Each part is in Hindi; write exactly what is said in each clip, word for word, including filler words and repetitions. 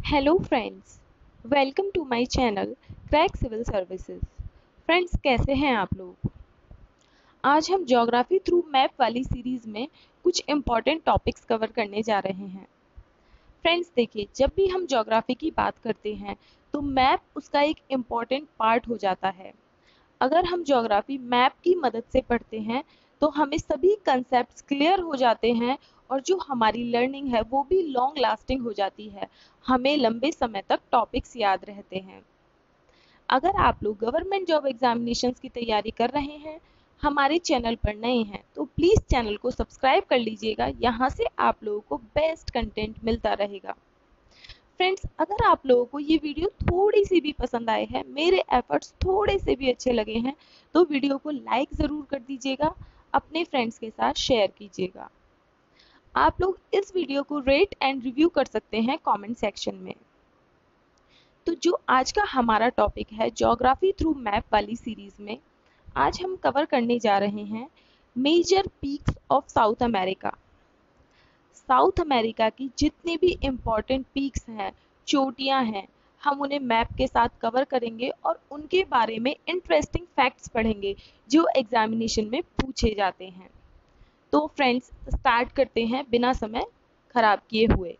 Hello friends, welcome to my channel crack civil services. Friends, कैसे हैं आप लोग? आज हम ज्योग्राफी थ्रू मैप वाली सीरीज में कुछ इम्पॉर्टेंट टॉपिक्स कवर करने जा रहे हैं। फ्रेंड्स देखिए, जब भी हम ज्योग्राफी की बात करते हैं तो मैप उसका एक इम्पॉर्टेंट पार्ट हो जाता है। अगर हम ज्योग्राफी मैप की मदद से पढ़ते हैं तो हमें सभी कंसेप्ट्स क्लियर हो जाते हैं और जो हमारी लर्निंग है वो भी लॉन्ग लास्टिंग हो जाती है। हमें लंबे समय तक टॉपिक्स याद रहते हैं। अगर आप लोग गवर्नमेंट जॉब एग्जामिनेशंस की तैयारी कर रहे हैं, हमारे चैनल पर नए हैं तो प्लीज़ चैनल को सब्सक्राइब कर लीजिएगा। यहाँ से आप लोगों को बेस्ट कंटेंट मिलता रहेगा। फ्रेंड्स, अगर आप लोगों को ये वीडियो थोड़ी सी भी पसंद आए है, मेरे एफर्ट्स थोड़े से भी अच्छे लगे हैं, तो वीडियो को लाइक ज़रूर कर दीजिएगा, अपने फ्रेंड्स के साथ शेयर कीजिएगा। आप लोग इस वीडियो को रेट एंड रिव्यू कर सकते हैं कमेंट सेक्शन में। तो जो आज का हमारा टॉपिक है ज्योग्राफी थ्रू मैप वाली सीरीज में, आज हम कवर करने जा रहे हैं major peaks of South America. South America की जितनी भी इम्पोर्टेंट पीक्स हैं, चोटियां हैं, हम उन्हें मैप के साथ कवर करेंगे और उनके बारे में इंटरेस्टिंग फैक्ट्स पढ़ेंगे जो एग्जामिनेशन में पूछे जाते हैं। तो फ्रेंड्स, स्टार्ट करते हैं बिना समय खराब किए हुए।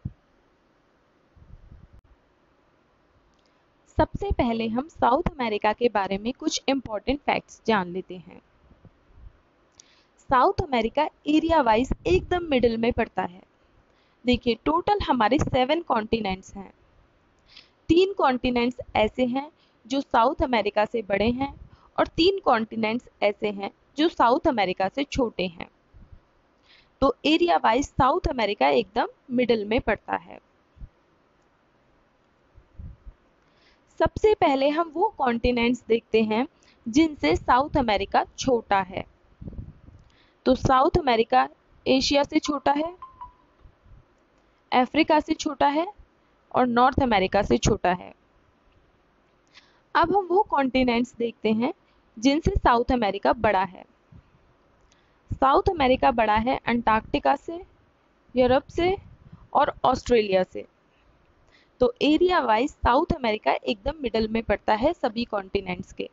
सबसे पहले हम साउथ अमेरिका के बारे में कुछ इम्पोर्टेंट फैक्ट्स जान लेते हैं। साउथ अमेरिका एरिया वाइज एकदम मिडिल में पड़ता है। देखिए, टोटल हमारे सेवन कॉन्टिनेंट्स हैं। तीन कॉन्टिनेंट्स ऐसे हैं जो साउथ अमेरिका से बड़े हैं और तीन कॉन्टिनेंट्स ऐसे हैं जो साउथ अमेरिका से छोटे हैं। तो एरिया वाइज साउथ अमेरिका एकदम मिडिल में पड़ता है। सबसे पहले हम वो कॉन्टिनेंट्स देखते हैं जिनसे साउथ अमेरिका छोटा है। तो साउथ अमेरिका एशिया से छोटा है, अफ्रीका से छोटा है और नॉर्थ अमेरिका से छोटा है। अब हम वो कॉन्टिनेंट्स देखते हैं जिनसे साउथ अमेरिका बड़ा है। साउथ अमेरिका बड़ा है अंटार्कटिका से, यूरोप से और ऑस्ट्रेलिया से। तो एरिया वाइज साउथ अमेरिका एकदम मिडल में पड़ता है सभी कॉन्टिनेंट्स के।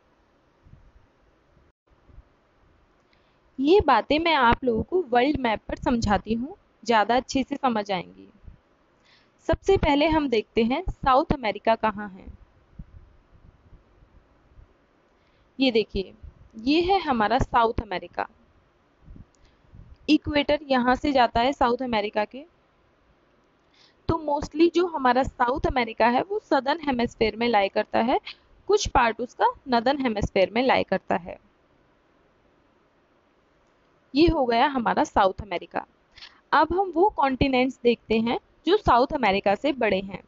ये बातें मैं आप लोगों को वर्ल्ड मैप पर समझाती हूँ, ज़्यादा अच्छे से समझ आएंगी। सबसे पहले हम देखते हैं साउथ अमेरिका कहाँ है। ये देखिए, ये है हमारा साउथ अमेरिका। इक्वेटर यहाँ से जाता है साउथ अमेरिका के। तो मोस्टली जो हमारा साउथ अमेरिका है वो सदर्न हेमिस्फेयर में लाई करता है, कुछ पार्ट उसका नॉर्दर्न हेमिस्फेयर में लाई करता है। ये हो गया हमारा साउथ अमेरिका। अब हम वो कॉन्टिनेंट्स देखते हैं जो साउथ अमेरिका से बड़े हैं।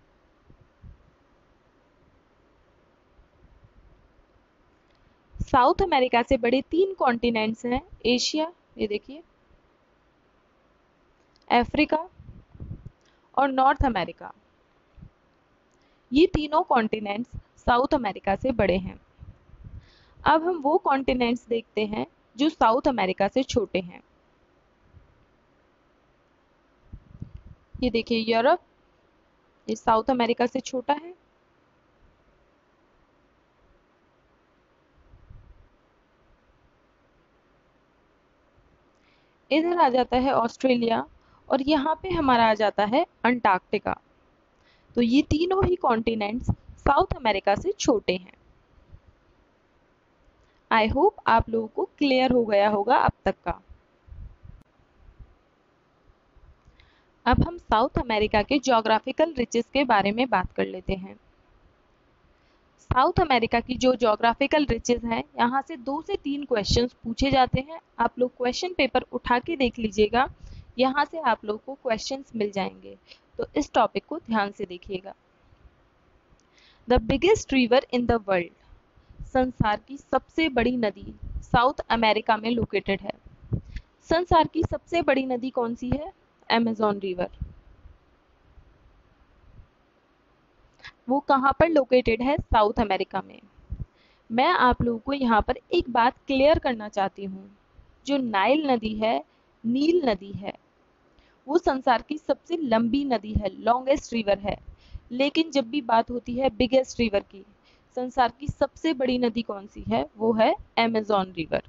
साउथ अमेरिका से बड़े तीन कॉन्टिनेंट्स हैं, एशिया, ये देखिए, अफ्रीका और नॉर्थ अमेरिका। ये तीनों कॉन्टिनेंट्स साउथ अमेरिका से बड़े हैं। अब हम वो कॉन्टिनेंट्स देखते हैं जो साउथ अमेरिका से छोटे हैं। ये देखिए, यूरोप, ये साउथ अमेरिका से छोटा है। इधर आ जाता है ऑस्ट्रेलिया और यहाँ पे हमारा आ जाता है अंटार्कटिका। तो ये तीनों ही कॉन्टिनेंट्स साउथ अमेरिका से छोटे हैं। आई होप आप लोगों को क्लियर हो गया होगा अब तक का। अब हम साउथ अमेरिका के ज्योग्राफिकल रिचेस के बारे में बात कर लेते हैं। साउथ अमेरिका की जो ज्योग्राफिकल रिचेस हैं, यहाँ से दो से तीन क्वेश्चंस पूछे जाते हैं। आप लोग क्वेश्चन पेपर उठा के देख लीजिएगा, यहाँ से आप लोग को क्वेश्चंस मिल जाएंगे। तो इस टॉपिक को ध्यान से देखिएगा। The biggest river in the world, संसार की सबसे बड़ी नदी साउथ अमेरिका में लोकेटेड है। संसार की सबसे बड़ी नदी कौन सी है? Amazon river. वो कहाँ पर लोकेटेड है? साउथ अमेरिका में। मैं आप लोगों को यहाँ पर एक बात क्लियर करना चाहती हूँ, जो नाइल नदी है, नील नदी है, वो संसार की सबसे लंबी नदी है, लॉन्गेस्ट रिवर है। लेकिन जब भी बात होती है बिगेस्ट रिवर की, संसार की सबसे बड़ी नदी कौन सी है? वो है Amazon river.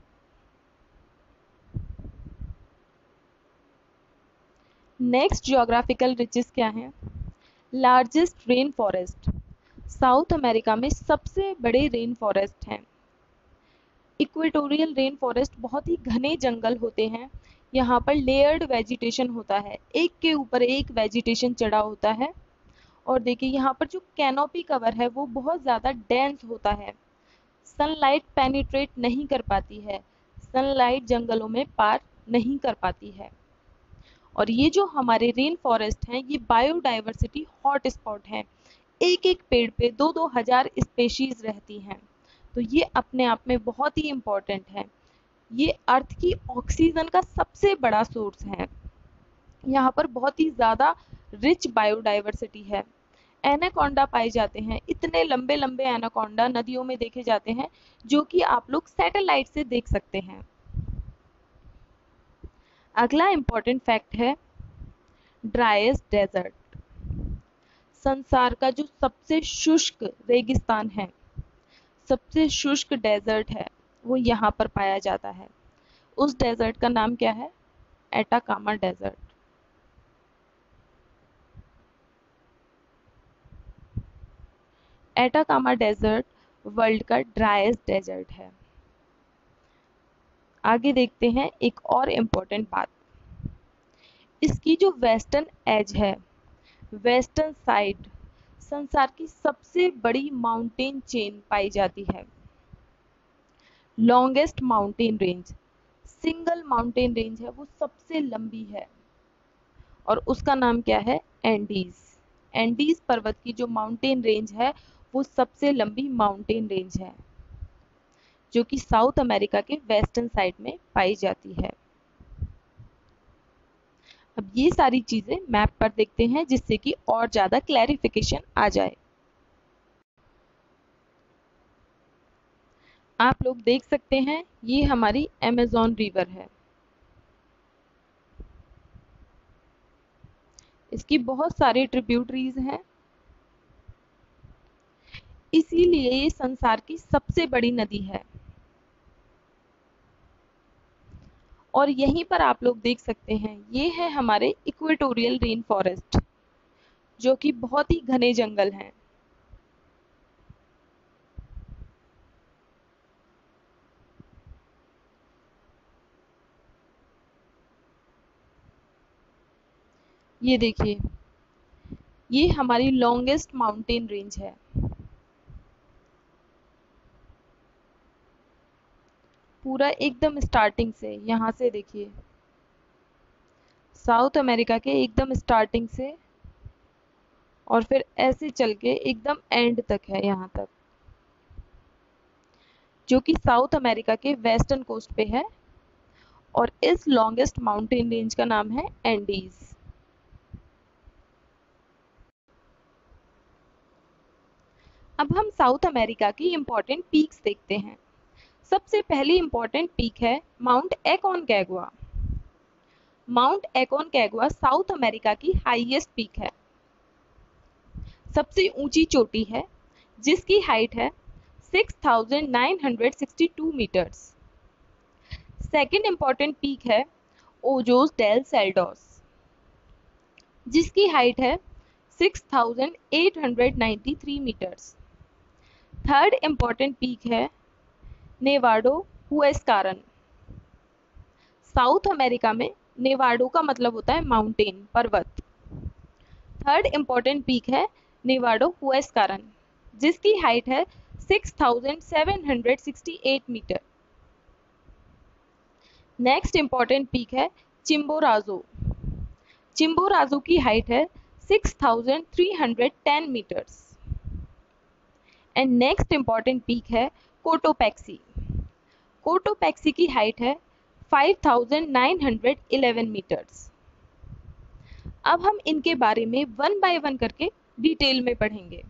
Next geographical riches क्या है? Largest rain forest, South America में सबसे बड़े रेन फॉरेस्ट हैं। इक्वेटोरियल रेन फॉरेस्ट बहुत ही घने जंगल होते हैं, यहाँ पर लेयर्ड वेजिटेशन होता है, एक के ऊपर एक वेजिटेशन चढ़ा होता है। और देखिए यहाँ पर जो कैनोपी कवर है वो बहुत ज़्यादा डेंस होता है, सनलाइट पेनिट्रेट नहीं कर पाती है, सनलाइट जंगलों में पार नहीं कर पाती है। और ये जो हमारे रेन फॉरेस्ट हैं ये बायोडाइवर्सिटी हॉट स्पॉट हैं, एक एक पेड़ पे दो दो हजार स्पेशीज रहती हैं, तो ये अपने आप में बहुत ही इम्पोर्टेंट है। ये अर्थ की ऑक्सीजन का सबसे बड़ा सोर्स है, यहाँ पर बहुत ही ज़्यादा रिच बायोडाइवर्सिटी है। एनाकोंडा पाए जाते हैं, इतने लंबे लंबे एनाकोंडा नदियों में देखे जाते हैं जो कि आप लोग सैटेलाइट से देख सकते हैं। अगला इम्पोर्टेंट फैक्ट है ड्राइएस्ट डेजर्ट, संसार का जो सबसे शुष्क रेगिस्तान है, सबसे शुष्क डेजर्ट है, वो यहाँ पर पाया जाता है। उस डेजर्ट का नाम क्या है? Atacama desert. Atacama desert world का ड्राइएस्ट डेजर्ट है। आगे देखते हैं एक और इम्पोर्टेंट बात, इसकी जो वेस्टर्न एज है, वेस्टर्न साइड, संसार की सबसे बड़ी माउंटेन चेन पाई जाती है। Longest mountain range, single mountain range है वो सबसे लंबी है और उसका नाम क्या है? एंडीज। एंडीज पर्वत की जो माउंटेन रेंज है वो सबसे लंबी माउंटेन रेंज है जो कि साउथ अमेरिका के वेस्टर्न साइड में पाई जाती है। अब ये सारी चीजें मैप पर देखते हैं जिससे कि और ज्यादा क्लैरिफिकेशन आ जाए। आप लोग देख सकते हैं ये हमारी अमेज़न रिवर है, इसकी बहुत सारी ट्रिब्यूटरीज हैं, इसीलिए ये संसार की सबसे बड़ी नदी है। और यहीं पर आप लोग देख सकते हैं ये है हमारे इक्वेटोरियल रेन फॉरेस्ट जो कि बहुत ही घने जंगल हैं। ये देखिए ये हमारी लॉन्गेस्ट माउंटेन रेंज है। पूरा एकदम स्टार्टिंग से, यहाँ से देखिए साउथ अमेरिका के एकदम स्टार्टिंग से और फिर ऐसे चल के एकदम एंड तक है, यहाँ तक, जो कि साउथ अमेरिका के वेस्टर्न कोस्ट पे है। और इस लॉन्गेस्ट माउंटेन रेंज का नाम है एंडीज। अब हम साउथ अमेरिका की इंपॉर्टेंट पीक्स देखते हैं। सबसे पहली इंपॉर्टेंट पीक है Mount Aconcagua. Mount Aconcagua South America की हाईएस्ट पीक है, सबसे ऊंची चोटी है जिसकी हाइट है six thousand nine hundred sixty two metres. Second important peak है ओजोस डेल सेल्डोस जिसकी हाइट है six thousand eight hundred ninety three metres. Third important peak है नेवाडो हुएस्कारन। साउथ अमेरिका में नेवाडो का मतलब होता है माउंटेन, पर्वत। थर्ड इंपॉर्टेंट पीक है नेवाडो हुएस्कारन जिसकी हाइट है six thousand seven hundred sixty eight metre. Next important peak है चिम्बोराजो। चिम्बोराजो की हाइट है six thousand three hundred ten metres. And next important peak है कोटोपैक्सी। कोटोपैक्सी की हाइट है five thousand nine hundred eleven metres. अब हम इनके बारे में वन बाय वन करके डिटेल में पढ़ेंगे।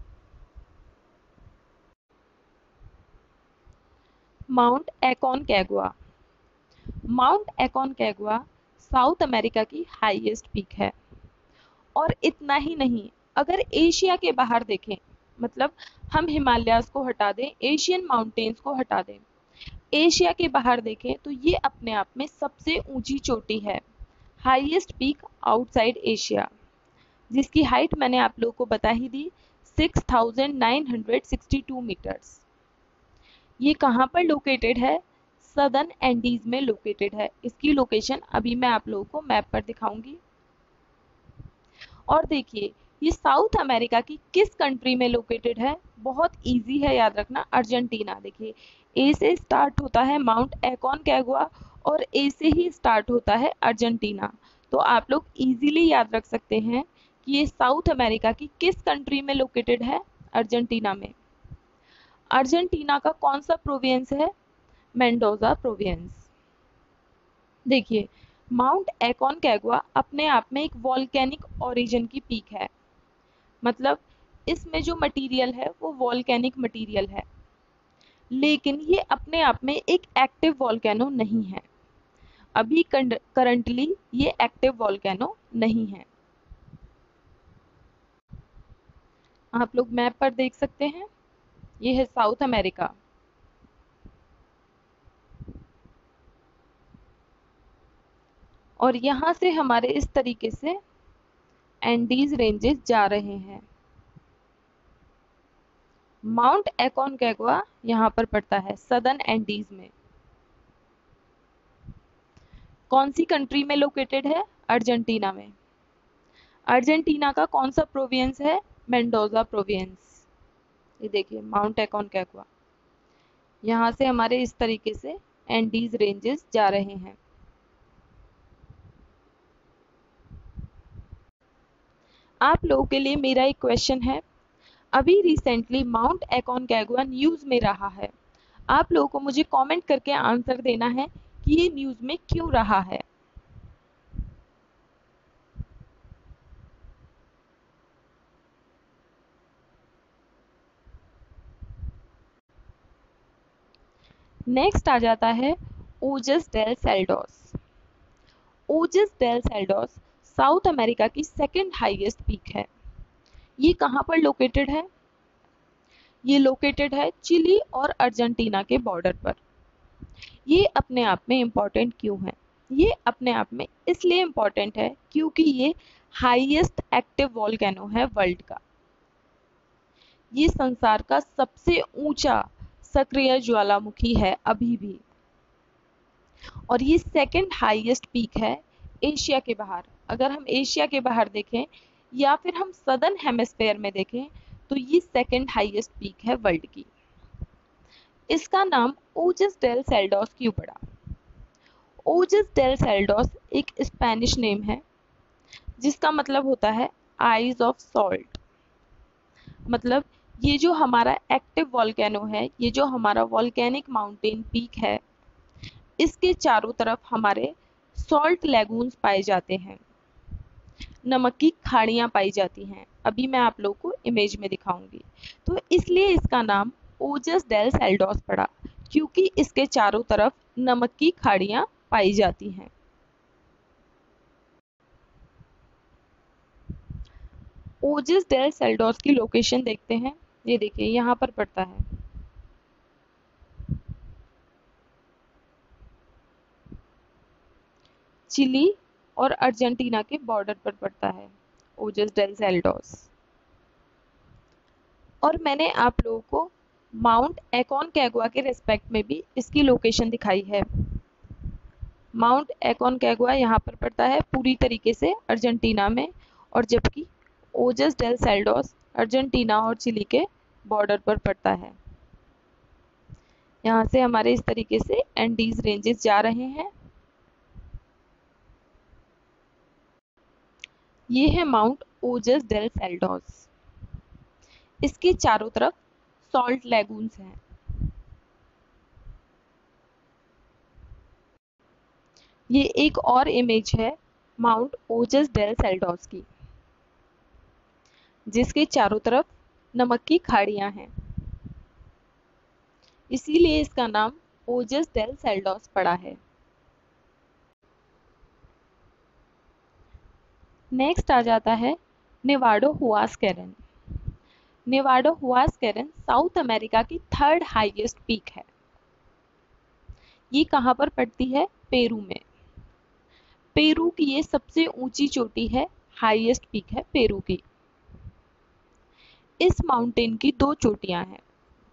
Mount Aconcagua. Mount Aconcagua South America की हाईएस्ट पीक है और इतना ही नहीं, अगर एशिया के बाहर देखें, मतलब हम हिमालयाज को हटा दें, एशियन माउंटेन्स को हटा दें, एशिया के बाहर देखें तो ये अपने आप में सबसे ऊंची चोटी है, हाईएस्ट पीक आउटसाइड एशिया, जिसकी हाइट मैंने आप लोगों को बता ही दी, six thousand nine hundred sixty two metres. ये कहाँ पर लोकेटेड है? सदर्न एंडीज में लोकेटेड है। इसकी लोकेशन अभी मैं आप लोगों को मैप पर दिखाऊंगी। और देखिए, ये साउथ अमेरिका की किस कंट्री में लोकेटेड है? बहुत इजी है, याद रखना, अर्जेंटीना। देखिए, ए से स्टार्ट होता है माउंट एकोनकागुआ और ए से ही स्टार्ट होता है अर्जेंटीना। तो आप लोग इजीली याद रख सकते हैं कि ये साउथ अमेरिका की किस कंट्री में लोकेटेड है? अर्जेंटीना में। अर्जेंटीना का कौन सा प्रोविंस है? Mendoza province. देखिए, माउंट एकोनकागुआ अपने आप में एक वॉल्केनिक ओरिजिन की पीक है, मतलब इसमें जो मटेरियल है वो वॉल्केनिक मटेरियल है, लेकिन ये अपने आप में एक एक्टिव वॉल्केनो नहीं है। अभी करंटली ये एक्टिव वॉल्केनो नहीं है। आप लोग मैप पर देख सकते हैं, ये है साउथ अमेरिका। और यहाँ से हमारे इस तरीके से एंडीज रेंजेस जा रहे हैं। माउंट एकोनकागुआ यहाँ पर पड़ता है सदर्न एंडीज में। कौन सी कंट्री में लोकेटेड है? अर्जेंटीना में। अर्जेंटीना का कौन सा प्रोविंस है? Mendoza province. ये देखिए, माउंट एकोनकागुआ। यहाँ से हमारे इस तरीके से एंडीज रेंजेस जा रहे हैं। आप लोगों के लिए मेरा एक क्वेश्चन है, अभी रिसेंटली माउंट एकोनकागुआ न्यूज में रहा है। आप लोगों को मुझे कमेंट करके आंसर देना है कि ये न्यूज में क्यों रहा है। नेक्स्ट आ जाता है Ojos del Salado. Ojos del Salado South America की सेकंड हाईएस्ट पीक है। ये कहाँ पर लोकेटेड है? ये लोकेटेड है चिली और अर्जेंटीना के बॉर्डर पर। ये अपने आप में इम्पॉर्टेंट क्यों है? ये अपने आप में इसलिए इम्पॉर्टेंट है क्योंकि ये हाईएस्ट एक्टिव वॉल्केनो है वर्ल्ड का। ये संसार का सबसे ऊंचा सक्रिय ज्वालामुखी है अभी भी, और ये सेकंड हाईएस्ट पीक है एशिया के बाहर। अगर हम एशिया के बाहर देखें या फिर हम सदर्न हेमिस्फेयर में देखें तो ये सेकंड हाईएस्ट पीक है वर्ल्ड की। इसका नाम ओजस डेल सैल्डोस क्यों पड़ा? ओजस डेल सैल्डोस एक स्पेनिश नेम है जिसका मतलब होता है आइज ऑफ सॉल्ट। मतलब ये जो हमारा एक्टिव वॉल्केनो है, ये जो हमारा वॉल्केनिक माउंटेन पीक है, इसके चारों तरफ हमारे सॉल्ट लेगून्स पाए जाते हैं, नमक की खाड़ियाँ पाई जाती हैं। अभी मैं आप लोगों को इमेज में दिखाऊंगी। तो इसलिए इसका नाम ओजस डेल सैल्डोस पड़ा, क्योंकि इसके चारों तरफ नमक की खाड़ियाँ पाई जाती हैं। ओजस डेल सैल्डोस की लोकेशन देखते हैं। ये देखिए, यहाँ पर पड़ता है। चिली और अर्जेंटीना के बॉर्डर पर पड़ता है ओजस डेल सैल्डोस। और मैंने आप लोगों को माउंट एकोनकागुआ के रेस्पेक्ट में भी इसकी लोकेशन दिखाई है। माउंट एकोनकागुआ यहाँ पर पड़ता है पूरी तरीके से अर्जेंटीना में, और जबकि ओजस डेल सैल्डोस अर्जेंटीना और चिली के बॉर्डर पर पड़ता है। यहाँ से हमारे इस तरीके से एंडीज रेंजेस जा रहे हैं। ये है माउंट ओजस डेल सैल्डोस। इसके चारों तरफ सॉल्ट लेगून्स हैं। ये एक और इमेज है माउंट ओजस डेल सैल्डोस की, जिसके चारों तरफ नमक की खाड़ियां हैं। इसीलिए इसका नाम ओजस डेल सैल्डोस पड़ा है। नेक्स्ट आ जाता है Nevado Huascaran. Nevado Huascaran South America की थर्ड हाईएस्ट पीक है। ये कहाँ पर पड़ती है? पेरू में। पेरू की ये सबसे ऊंची चोटी है, हाईएस्ट पीक है पेरू की। इस माउंटेन की दो चोटियां हैं।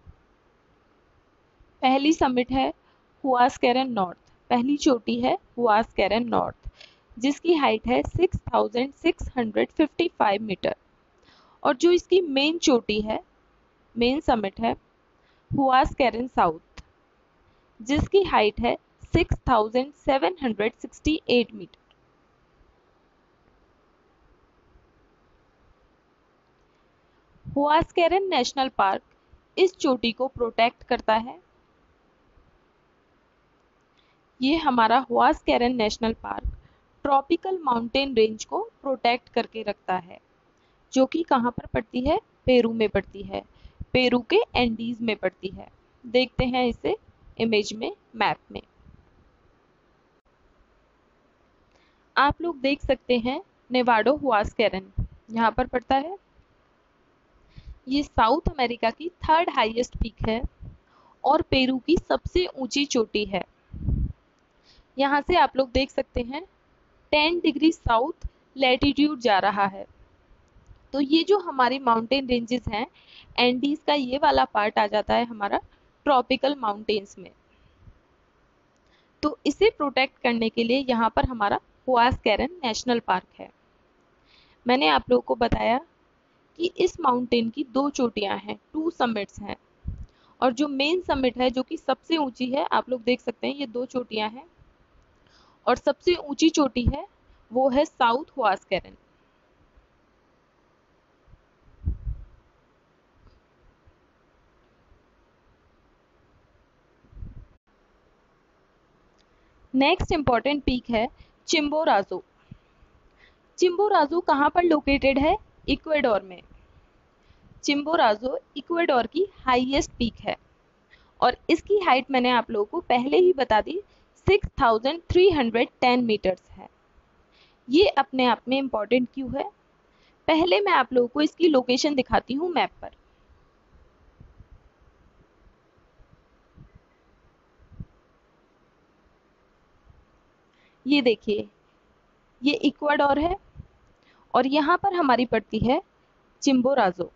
पहली समिट है हुआसकेरन नॉर्थ, पहली चोटी है हुआसकेरन नॉर्थ, जिसकी हाइट है six thousand six hundred fifty five metre. और जो इसकी मेन चोटी है, मेन समिट है हुआसकेरन साउथ, जिसकी हाइट है six thousand seven hundred sixty eight metre. Huascaran national park इस चोटी को प्रोटेक्ट करता है। ये हमारा Huascaran national park tropical mountain range को प्रोटेक्ट करके रखता है, जो कि कहाँ पर पड़ती है? पेरू में पड़ती है, पेरू के एंडीज में पड़ती है। देखते हैं इसे इमेज में, मैप में। आप लोग देख सकते हैं नेवाडो हुआसकेरन यहाँ पर पड़ता है। ये साउथ अमेरिका की थर्ड हाईएस्ट पीक है और पेरू की सबसे ऊंची चोटी है। यहाँ से आप लोग देख सकते हैं टेन डिग्री साउथ लैटिट्यूड जा रहा है। तो ये जो हमारी माउंटेन रेंजेस हैं, एंडीज का ये वाला पार्ट आ जाता है हमारा ट्रॉपिकल माउंटेन्स में। तो इसे प्रोटेक्ट करने के लिए यहाँ पर हमारा हुआसकेरन नेशनल पार्क है। मैंने आप लोगों को बताया कि इस माउंटेन की दो चोटियां हैं, टू समिट्स हैं, और जो मेन समिट है जो कि सबसे ऊंची है, आप लोग देख सकते हैं ये दो चोटियां हैं, और सबसे ऊंची चोटी है वो है south Huascaran. Next important peak है चिम्बोराजो। चिम्बोराजो कहाँ पर लोकेटेड है? इक्वेडोर में। चिम्बोराजो इक्वेडोर की हाईएस्ट पीक है और इसकी हाइट मैंने आप लोगों को पहले ही बता दी, six thousand three hundred ten metres है। ये अपने आप में इंपॉर्टेंट क्यों है? पहले मैं आप लोगों को इसकी लोकेशन दिखाती हूँ मैप पर। ये देखिए, ये इक्वाडोर है और यहाँ पर हमारी पड़ती है चिम्बोराजो।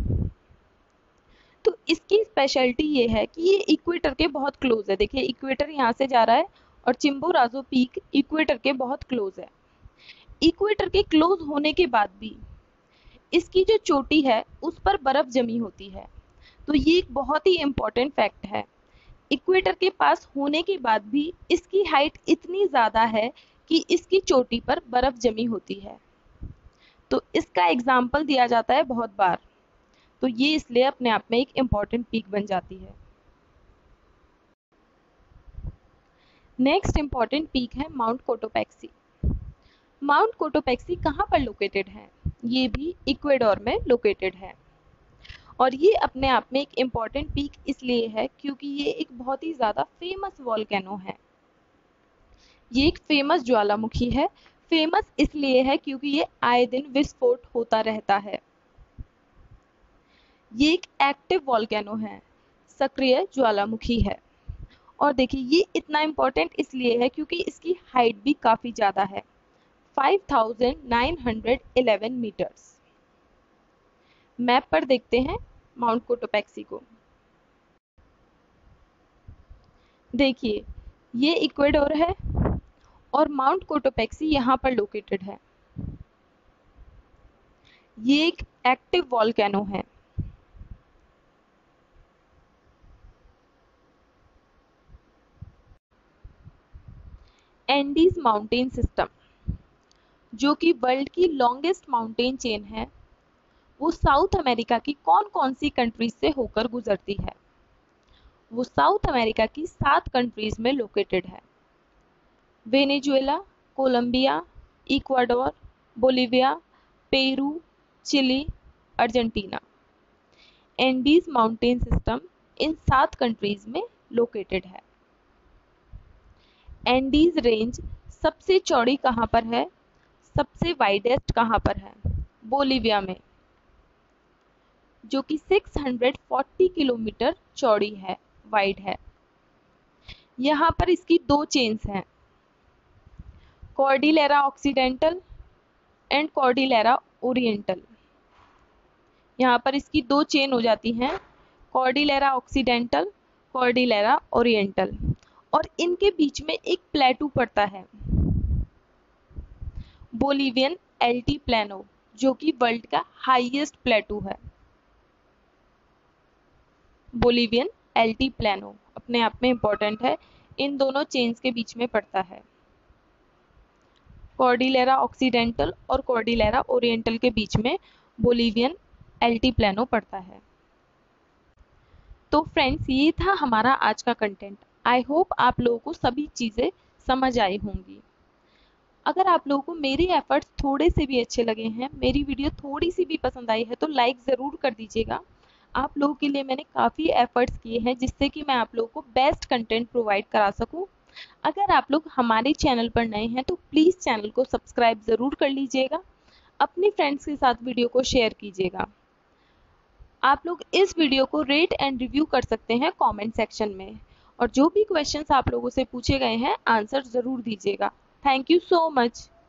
तो इसकी स्पेशलिटी ये है कि ये इक्वेटर के बहुत क्लोज है। देखिए इक्वेटर यहाँ से जा रहा है और चिम्बोराजो पीक इक्वेटर के बहुत क्लोज है। इक्वेटर के क्लोज होने के बाद भी इसकी जो चोटी है उस पर बर्फ जमी होती है। तो ये एक बहुत ही इंपॉर्टेंट फैक्ट है। इक्वेटर के पास होने के बाद भी इसकी हाइट इतनी ज्यादा है कि इसकी चोटी पर बर्फ जमी होती है। तो इसका एग्जाम्पल दिया जाता है बहुत बार। तो ये इसलिए अपने आप में एक इम्पॉर्टेंट पीक बन जाती है। नेक्स्ट इम्पॉर्टेंट पीक है माउंट कोटोपैक्सी। माउंट कोटोपैक्सी कहाँ पर लोकेटेड है? ये भी इक्वेडोर में लोकेटेड है और ये अपने आप में एक इम्पॉर्टेंट पीक इसलिए है क्योंकि ये एक बहुत ही ज्यादा फेमस वॉल्केनो है। ये एक फेमस ज्वालामुखी है। फेमस इसलिए है क्योंकि ये आए दिन विस्फोट होता रहता है। ये एक एक्टिव वॉल्केनो है, सक्रिय ज्वालामुखी है। और देखिए ये इतना इम्पोर्टेंट इसलिए है क्योंकि इसकी हाइट भी काफी ज्यादा है, five thousand nine hundred eleven metres. Map पर देखते हैं माउंट कोटोपैक्सी को। देखिए ये इक्वेडोर है और माउंट कोटोपैक्सी यहाँ पर लोकेटेड है। ये एक एक्टिव वॉल्केनो है। एंडीज माउंटेन सिस्टम, जो कि वर्ल्ड की लॉन्गेस्ट माउंटेन चेन है, वो साउथ अमेरिका की कौन कौन सी कंट्रीज से होकर गुजरती है? वो साउथ अमेरिका की सात कंट्रीज में लोकेटेड है। Venezuela, Colombia, Ecuador, Bolivia, Peru, Chile, Argentina. Andes mountain system इन सात कंट्रीज में लोकेटेड है। एंडीज रेंज सबसे चौड़ी कहाँ पर है? सबसे वाइडेस्ट कहाँ पर है? बोलीविया में, जो कि छह सौ चालीस किलोमीटर चौड़ी है, वाइड है। यहाँ पर इसकी दो चेन्स हैं, Cordillera Occidental and Cordillera Oriental. यहाँ पर इसकी दो चेन हो जाती हैं, कॉर्डिलेरा ऑक्सीडेंटल, कॉर्डिलेरा ओरिएंटल, और इनके बीच में एक प्लेटू पड़ता है, बोलीवियन एल्टीप्लेनो, जो कि वर्ल्ड का हाईएस्ट प्लेटू है। बोलीवियन एल्टीप्लेनो अपने आप में इंपॉर्टेंट है, इन दोनों चेन्स के बीच में पड़ता है। कॉर्डिलेरा ऑक्सीडेंटल और कॉर्डिलेरा ओरिएंटल के बीच में बोलीवियन एल्टीप्लेनो पड़ता है। तो फ्रेंड्स, ये था हमारा आज का कंटेंट। आई होप आप लोगों को सभी चीज़ें समझ आई होंगी। अगर आप लोगों को मेरे एफर्ट्स थोड़े से भी अच्छे लगे हैं, मेरी वीडियो थोड़ी सी भी पसंद आई है, तो लाइक ज़रूर कर दीजिएगा। आप लोगों के लिए मैंने काफ़ी एफर्ट्स किए हैं जिससे कि मैं आप लोगों को बेस्ट कंटेंट प्रोवाइड करा सकूं। अगर आप लोग हमारे चैनल पर नए हैं तो प्लीज़ चैनल को सब्सक्राइब ज़रूर कर लीजिएगा, अपने फ्रेंड्स के साथ वीडियो को शेयर कीजिएगा। आप लोग इस वीडियो को रेट एंड रिव्यू कर सकते हैं कमेंट सेक्शन में, और जो भी क्वेश्चंस आप लोगों से पूछे गए हैं आंसर ज़रूर दीजिएगा। Thank you so much.